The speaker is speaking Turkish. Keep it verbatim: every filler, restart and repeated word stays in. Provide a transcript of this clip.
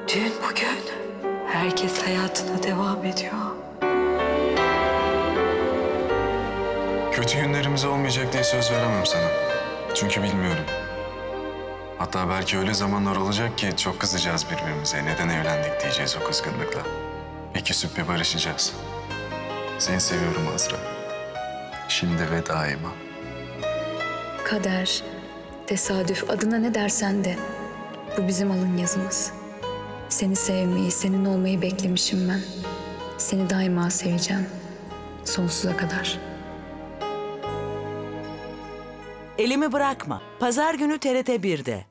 Düğün bugün. Herkes hayatına devam ediyor. Kötü günlerimiz olmayacak diye söz veremem sana. Çünkü bilmiyorum. Hatta belki öyle zamanlar olacak ki çok kızacağız birbirimize. Neden evlendik diyeceğiz o kızgınlıkla. Bir küsüp bir barışacağız. Seni seviyorum Azra. Şimdi ve daima. Kader, tesadüf, adına ne dersen de bu bizim alın yazımız. Seni sevmeyi, senin olmayı beklemişim ben. Seni daima seveceğim. Sonsuza kadar. Elimi Bırakma. Pazar günü T R T bir'de.